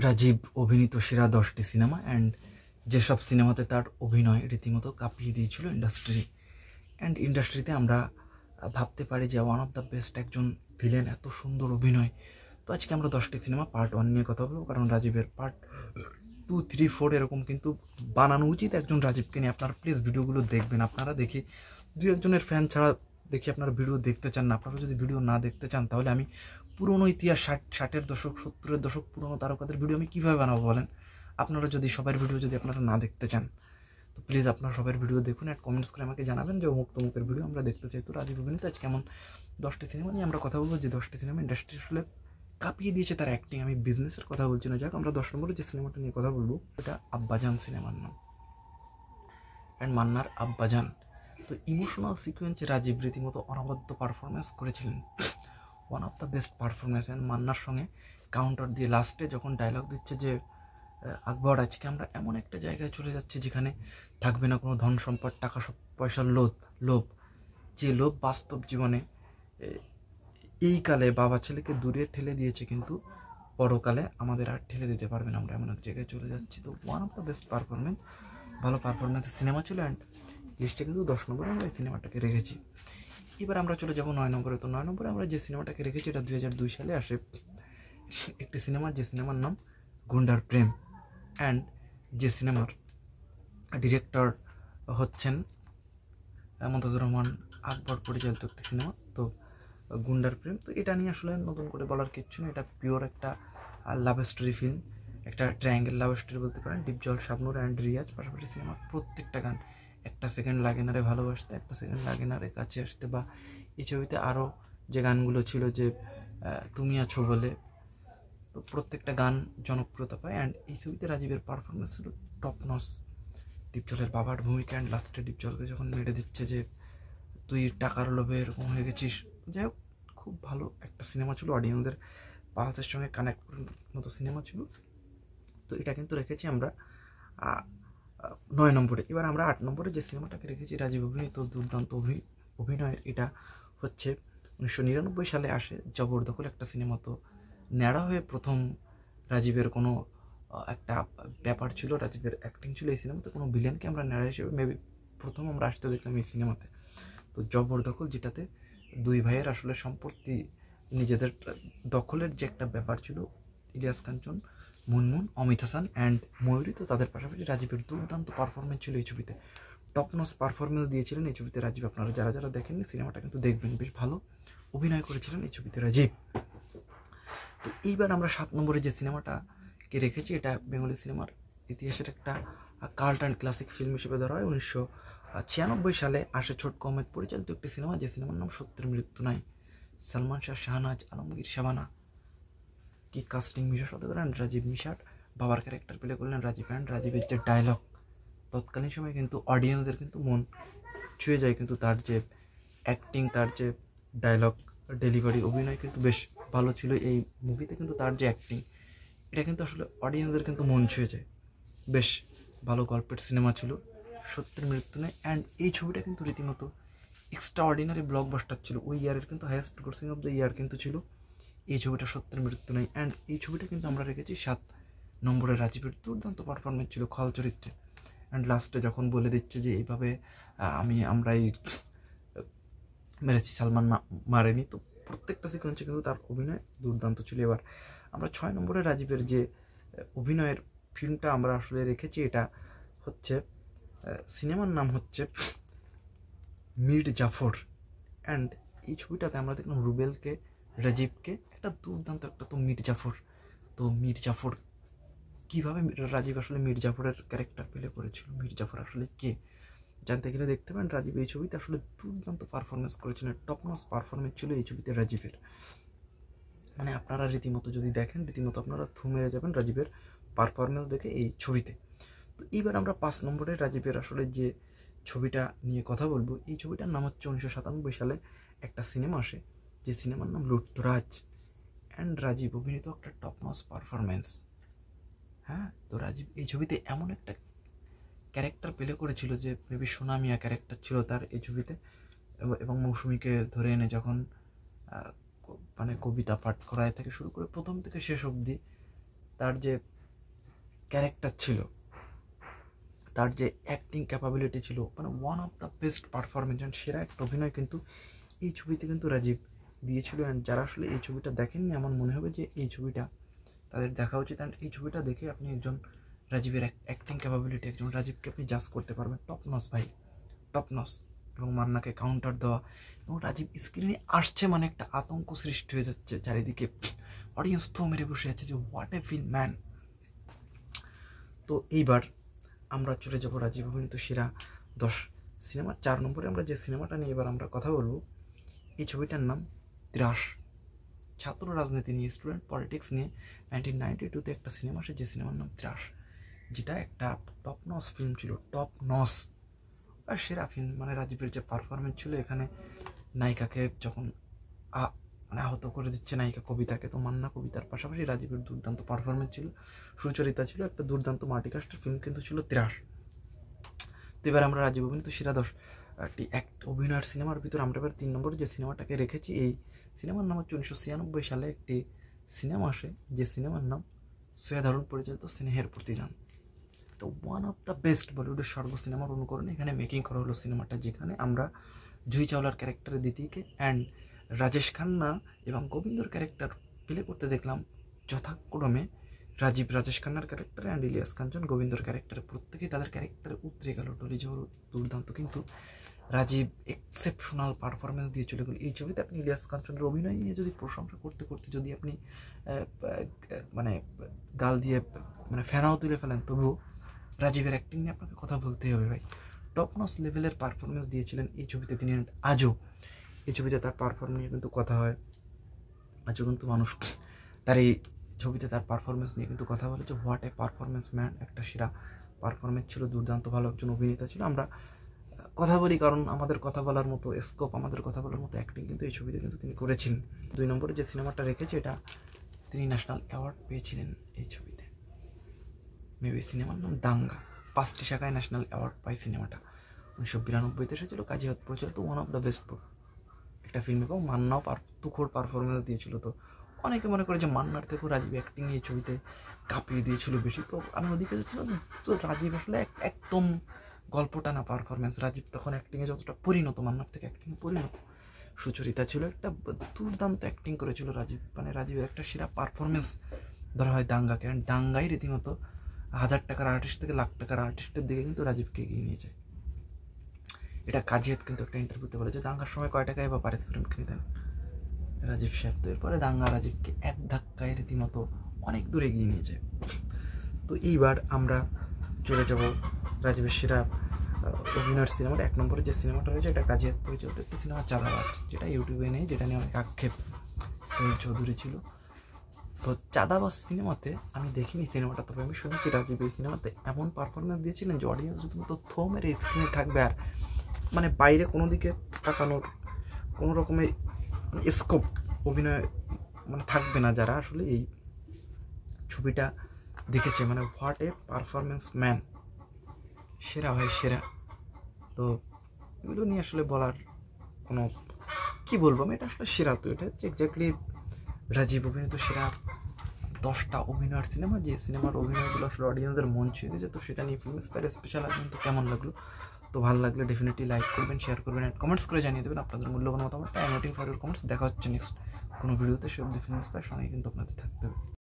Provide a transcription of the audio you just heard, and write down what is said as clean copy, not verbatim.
রাজীব অভিনীত সেরা 10টি সিনেমা অ্যান্ড যেসব সিনেমাতে তার অভিনয় রীতিমতো কাঁপিয়ে দিয়েছিল ইন্ডাস্ট্রিতে আমরা ভাবতে পারি যে ওয়ান অফ দ্য বেস্ট একজন ভিলেন, এত সুন্দর অভিনয়। তো আজকে আমরা 10টি সিনেমা পার্ট 1 নিয়ে কথা বলবো, কারণ রাজীবের পার্ট 2, 3, 4 এরকম কিন্তু বানানো উচিত একজন রাজীবকে নিয়ে। আপনারা প্লিজ ভিডিওগুলো দেখবেন। আপনারা দেখি 2-1 ফ্যান ছাড়া দেখি আপনারা ভিডিও দেখতে চান না। আপনারা যদি ভিডিও না দেখতে চান তাহলে আমি পুরনো ইতিহাস 60-এর দশক 70-এর দশক পুরনো তারকাদের ভিডিও আমি কীভাবে বানাবো বলেন? আপনারা যদি সবার ভিডিও যদি আপনারা না দেখতে চান তো প্লিজ আপনারা সবার ভিডিও দেখুন, অ্যাড কমেন্টস করে আমাকে জানাবেন যে অমুক তমুকের ভিডিও আমরা দেখতে চাই। তো রাজীব অভিনীত আজকে এমন 10টি সিনেমা নিয়ে আমরা কথা বলবো যে 10টি সিনেমা ইন্ডাস্ট্রি আসলে কাঁপিয়ে দিয়েছে তার অ্যাক্টিং। আমি বিজনেসের কথা বলছি না। যাক, আমরা 10 নম্বরে যে সিনেমাটা নিয়ে কথা বলবো এটা আব্বাজান সিনেমার নাম, অ্যান্ড মান্নার আব্বাজান। তো ইমোশনাল সিকোয়েন্সে রাজীব রীতিমতো অনবদ্য পারফরমেন্স করেছিলেন, one of the best performance. And মান্নার সঙ্গে কাউন্টার দিয়ে লাস্টে যখন ডায়লগ দিচ্ছে যে আকবর আজকে আমরা এমন একটা জায়গায় চলে যাচ্ছি যেখানে থাকবে না কোনো ধন সম্পদ, টাকা পয়সার লোভ, যে লোভ বাস্তব জীবনে এই কালে বাবা ছেলেকে দূরে ঠেলে দিয়েছে, কিন্তু পরকালে আমাদের আর ঠেলে দিতে পারবে না, আমরা এমন এক জায়গায় চলে যাচ্ছি। তো one of the best performance, ভালো পারফরমেন্সের সিনেমা ছিল। অ্যান্ড লিস্টে কিন্তু 10 নম্বরে আমরা এই সিনেমাটাকে রেখেছি। এবার আমরা চলে যাবো 9 নম্বরে। তো 9 নম্বরে আমরা যে সিনেমাটাকে রেখেছি এটা 2002 সালে আসে একটি সিনেমা, যে সিনেমার নাম গুন্ডার প্রেম। অ্যান্ড যে সিনেমার ডিরেক্টর হচ্ছেন মমতাজুর রহমান আকবর পরিচালিত একটি সিনেমা। তো গুন্ডার প্রেম, তো এটা নিয়ে আসলে নতুন করে বলার কিচ্ছু নেই। এটা পিওর একটা লাভ স্টোরি ফিল্ম, একটা ট্রায়াঙ্গেল লাভ স্টোরি বলতে পারেন। ডিপজল, শাবনূর অ্যান্ড রিয়াজ। পাশাপাশি সিনেমার প্রত্যেকটা গান, একটা সেকেন্ড লাগে না রে ভালোবাসতে, একটা সেকেন্ড লাগে না রে কাছে আসতে, বা এই ছবিতে আরও যে গানগুলো ছিল যে তুমি আছো বলে, তো প্রত্যেকটা গান জনপ্রিয়তা পায়। অ্যান্ড এই ছবিতে রাজীবের পারফরমেন্স ছিল টপ নচ। ডিপজলের বাবার ভূমিকা, অ্যান্ড লাস্টে ডিপজলকে যখন মেরে দিচ্ছে যে তুই টাকার লোভে এরকম হয়ে গেছিস। যাই হোক, খুব ভালো একটা সিনেমা ছিল, অডিয়েন্সদের পালসের সঙ্গে কানেক্ট করার মতো সিনেমা ছিল। তো এটা কিন্তু রেখেছি আমরা 9 নম্বরে। এবার আমরা 8 নম্বরে যে সিনেমাটাকে রেখেছি রাজীব অভিনীত দুর্দান্ত অভিনয়ের, এটা হচ্ছে 1999 সালে আসে জবরদখল একটা সিনেমা। তো ন্যাড়া হয়ে প্রথম রাজীবের কোনো একটা ব্যাপার ছিল, রাজীবের অ্যাক্টিং ছিল এই সিনেমাতে। কোনো ভিলেনকে আমরা ন্যাড়া হিসেবে মেবি প্রথম আমরা আসতে দেখলাম এই সিনেমাতে। তো জবরদখল, যেটাতে দুই ভাইয়ের আসলে সম্পত্তি নিজেদের দখলের যে একটা ব্যাপার ছিল, ইলিয়াস কাঞ্চন, মুনমুন, অমিত হাসান অ্যান্ড ময়ূরী। তো তাদের পাশাপাশি রাজীবের দুর্দান্ত পারফরমেন্স ছিল এই ছবিতে, টপনস পারফরমেন্স দিয়েছিলেন এই ছবিতে রাজীব। আপনারা যারা দেখেননি সিনেমাটা কিন্তু দেখবেন, বেশ ভালো অভিনয় করেছিলেন এই ছবিতে রাজীব। তো এইবার আমরা 7 নম্বরে যে সিনেমাটাকে রেখেছি, এটা বেঙ্গলি সিনেমার ইতিহাসের একটা কাল্ট অ্যান্ড ক্লাসিক ফিল্ম হিসেবে ধরা হয়। 1996 সালে আসে ছোটকু আহমেদ পরিচালিত একটি সিনেমা, যে সিনেমার নাম সত্যের মৃত্যু নাই। সালমান শাহ, শাহনাজ আলমগীর, শাবানা, কি কাস্টিং! মিশা সওদাগর অ্যান্ড রাজীব। মিশার বাবার ক্যারেক্টার প্লে করলেন রাজীব। অ্যান্ড রাজীবের যে ডায়লগ তৎকালীন সময় কিন্তু অডিয়েন্সের কিন্তু মন ছুঁয়ে যায়, কিন্তু তার যে অ্যাক্টিং, তার যে ডায়লগ ডেলিভারি, অভিনয় কিন্তু বেশ ভালো ছিল এই মুভিতে। কিন্তু তার যে অ্যাক্টিং, এটা কিন্তু আসলে অডিয়েন্সের কিন্তু মন ছুঁয়ে যায়। বেশ ভালো গল্পের সিনেমা ছিল সত্যের মৃত্যু নেই। অ্যান্ড এই ছবিটা কিন্তু রীতিমতো এক্সট্রা অর্ডিনারি ব্লকবাস্টার ছিল। ওই ইয়ারের কিন্তু highest grossing of the year কিন্তু ছিল এই ছবিটা, সত্যের মৃত্যু নেই। অ্যান্ড এই ছবিটা কিন্তু আমরা রেখেছি 7 নম্বরে। রাজীবের দুর্দান্ত পারফরমেন্স ছিল খল চরিত্রে। অ্যান্ড লাস্টে যখন বলে দিচ্ছে যে এইভাবে আমরাই মেরেছি, সালমান মারেনি, তো প্রত্যেকটা সিকোয়েন্সে কিন্তু তার অভিনয় দুর্দান্ত ছিল। এবার আমরা 6 নম্বরে রাজীবের যে অভিনয়ের ফিল্মটা আমরা আসলে রেখেছি, এটা হচ্ছে সিনেমার নাম হচ্ছে মীর জাফর। অ্যান্ড এই ছবিটাতে আমরা দেখলাম রুবেলকে, রাজীবকে, একটা দুর্দান্ত একটা তো মীর জাফর। তো মীর জাফর কীভাবে রাজীব আসলে মীর জাফরের ক্যারেক্টার প্লে করেছিল, মীর জাফর আসলে কে জানতে গেলে দেখতে পারেন রাজীব এই ছবিতে আসলে দুর্দান্ত পারফরমেন্স করেছিলেন। টপনস পারফরমেন্স ছিল এই ছবিতে রাজীবের। মানে আপনারা রীতিমতো যদি দেখেন, রীতিমতো আপনারা থুমে যাবেন রাজীবের পারফরমেন্স দেখে এই ছবিতে। তো এইবার আমরা 5 নম্বরে রাজীবের আসলে যে ছবিটা নিয়ে কথা বলবো, এই ছবিটার নাম হচ্ছে 1997 সালে একটা সিনেমা আসে, যে সিনেমার নাম লুটতরাজ। অ্যান্ড রাজীব অভিনীত একটা টপনস পারফরমেন্স। হ্যাঁ, তো রাজীব এই ছবিতে এমন একটা ক্যারেক্টার প্লে করেছিল যে মেবি সোনা মিয়া ক্যারেক্টার ছিল তার এই ছবিতে। এবং মৌসুমীকে ধরে এনে যখন মানে কবিতা পাঠ করায় থেকে শুরু করে প্রথম থেকে শেষ অবধি তার যে ক্যারেক্টার ছিল, তার যে অ্যাক্টিং ক্যাপাবিলিটি ছিল, মানে one of the best performance and সেরা একটা অভিনয় কিন্তু এই ছবিতে কিন্তু রাজীব দিয়েছিল। অ্যান্ড যারা আসলে এই ছবিটা দেখেননি, আমার মনে হবে যে এই ছবিটা তাদের দেখা উচিত। অ্যান্ড এই ছবিটা দেখে আপনি একজন রাজীবের অ্যাক্টিং ক্যাপাবিলিটি, একজন রাজীবকে আপনি জাজ করতে পারবেন। টপ নস ভাই, টপ নস। এবং মান্নাকে কাউন্টার দেওয়া, এবং রাজীব স্ক্রিনে আসছে মানে একটা আতঙ্ক সৃষ্টি হয়ে যাচ্ছে চারিদিকে, অডিয়েন্স তো মেরে বসে আছে যে হোয়াট এ ফিল্ম ম্যান। তো এইবার আমরা চলে যাব রাজীব অভিনীত সেরা 10 সিনেমার 4 নম্বরে আমরা যে সিনেমাটা নিয়ে এবার আমরা কথা বলবো, এই ছবিটার নাম ত্রাস। ছাত্র রাজনীতি নিয়ে, স্টুডেন্ট পলিটিক্স নিয়ে 1992-তে একটা সিনেমা আসে, যে সিনেমার নাম ত্রাস, যেটা একটা টপ নস ফিল্ম ছিল, টপ নস আর সেরা ফিল্ম। মানে রাজীবের যে পারফরমেন্স ছিল এখানে, নায়িকাকে যখন মানে আহত করে দিচ্ছে নায়িকা কবিতাকে, তো মান্না কবিতার পাশাপাশি রাজীবের দুর্দান্ত পারফরমেন্স ছিল, সুচরিতা ছিল, একটা দুর্দান্ত মাল্টিকাস্টের ফিল্ম কিন্তু ছিল ত্রাস। তো এবার আমরা রাজীব অভিনীত সেরা 10টি অভিনয়ের সিনেমার ভিতরে আমরা এবার 3 নম্বরে যে সিনেমাটাকে রেখেছি, এই সিনেমার নাম হচ্ছে 1996 সালে একটি সিনেমা আসে, যে সিনেমার নাম সৈয়দ হারুন পরিচালিত স্নেহের প্রতিদান। তো ওয়ান অফ দ্য বেস্ট বলিউডের সর্ব সিনেমার অনুকরণে এখানে মেকিং করা হলো সিনেমাটা, যেখানে আমরা জুহি চাওলার ক্যারেক্টারে দিতিকে অ্যান্ড রাজেশ খান্না এবং গোবিন্দর ক্যারেক্টার প্লে করতে দেখলাম যথাক্রমে রাজীব রাজেশ খান্নার ক্যারেক্টারে অ্যান্ড ইলিয়াস কাঞ্চন গোবিন্দর ক্যারেক্টারে। প্রত্যেকেই তাদের ক্যারেক্টারে উতরে গেল, ডলি জহর দুর্দান্ত, কিন্তু রাজীব এক্সেপশনাল পারফরমেন্স দিয়ে চলে গেল এই ছবিতে। আপনি ইলিয়াস কাঞ্চনের অভিনয় নিয়ে যদি প্রশংসা করতে করতে যদি আপনি মানে গাল দিয়ে মানে ফ্যানাও তুলে ফেলেন, তবুও রাজীবের অ্যাক্টিং নিয়ে আপনাকে কথা বলতেই হবে ভাই। টপ নস লেভেলের পারফরমেন্স দিয়েছিলেন এই ছবিতে তিনি। আজও এই ছবিতে তার পারফরমেন্স নিয়ে কিন্তু কথা হয়, আজও কিন্তু মানুষ তার এই ছবিতে তার পারফরমেন্স নিয়ে কিন্তু কথা বলে যে হোয়াট এ পারফরমেন্স ম্যান, একটা সেরা পারফরমেন্স ছিল, দুর্দান্ত ভালো একজন অভিনেতা ছিল। আমরা কথা বলি কারণ আমাদের কথা বলার মতো স্কোপ, আমাদের কথা বলার মতো অ্যাক্টিং কিন্তু এই ছবিতে কিন্তু তিনি করেছিলেন। 2 নম্বরে যে সিনেমাটা রেখেছে, এটা তিনি ন্যাশনাল অ্যাওয়ার্ড পেয়েছিলেন এই ছবিতে। মেবি সিনেমার নাম দাঙ্গা। 5টি শাখায় ন্যাশনাল অ্যাওয়ার্ড পায় সিনেমাটা। 1992-তে এসেছিল, কাজী হত পরিচালিত, ওয়ান অফ দ্য বেস্ট একটা ফিল্ম, এবং মান্নাও তুখোড় পারফরমেন্স দিয়েছিল। তো অনেকে মনে করে যে মান্নার থেকেও রাজীব অ্যাক্টিং এই ছবিতে কাঁপিয়ে দিয়েছিল বেশি, তো আমি ওদিকে যাচ্ছিলাম। তো রাজীব আসলে একদম গল্পটা না পারফরমেন্স, রাজীব তখন অ্যাক্টিংয়ে যতটা পরিণত, মান্নার থেকে অ্যাক্টিংয়ে পরিণত। সুচরিতা ছিল, একটা দুর্দান্ত অ্যাক্টিং করেছিল রাজীব, মানে রাজীবের একটা সেরা পারফরমেন্স ধরা হয় দাঙ্গাকে। দাঙ্গাই রীতিমতো 1000 টাকার আর্টিস্ট থেকে লাখ টাকার আর্টিস্টের দিকে কিন্তু রাজীবকে এগিয়ে নিয়ে যায়। এটা কাজিয়াত কিন্তু একটা ইন্টারভিউতে বলে যে দাঙ্গার সময় কয় টাকায় বা পারিশ্রমিক নিতেন রাজীব সাহেব। তো এরপরে দাঙ্গা রাজীবকে এক ধাক্কায় রীতিমতো অনেক দূরে এগিয়ে নিয়ে যায়। তো এইবার আমরা চলে যাব রাজীবের সেরা অভিনয়ের সিনেমাটা। 1 নম্বরে যে সিনেমাটা হয়েছে, এটা কাজিয়াত পরিচালিত একটি সিনেমা চাঁদাবাজ, যেটা ইউটিউবে নেই, যেটা নিয়ে অনেক আক্ষেপ সোহেল চৌধুরী ছিল। তো চাঁদাবাজ সিনেমাতে আমি দেখিনি সিনেমাটা, তবে আমি শুনেছি রাজীব এই সিনেমাতে এমন পারফরমেন্স দিয়েছিলেন যে অডিয়েন্স রীতিমতো থো মেরে স্ক্রিনে থাকবে, আর মানে বাইরে কোনো দিকে তাকানোর কোনো রকমের স্কোপ অভিনয় মানে থাকবে না, যারা আসলে এই ছবিটা দেখেছে। মানে হোয়াট এ পারফরমেন্স ম্যান, সেরা ভাই সেরা। তো এগুলো নিয়ে আসলে বলার কোনো কী বলবো আমি, এটা আসলে সেরা। তো এটা হচ্ছে এক্স্যাক্টলি রাজীব অভিনীত সেরা 10টা অভিনয়ের সিনেমা, যে সিনেমার অভিনয়গুলো আসলে অডিয়েন্সের মন ছুঁয়ে গেছে। তো সেটা নিয়ে ফিল্মস্পাইয়ের স্পেশাল আয়োজন তো কেমন লাগলো, তো ভালো লাগলে ডেফিনেটলি লাইক করবেন, শেয়ার করবেন, অ্যান্ড কমেন্টস করে জানিয়ে দেবেন আপনাদের মূল্যবান মতামতটা। I am waiting for your comments. দেখা হচ্ছে নেক্সট কোনো ভিডিওতে। সে অবধি ফিল্মস্পাইয়ের সঙ্গে কিন্তু আপনাদের থাকতে হবে।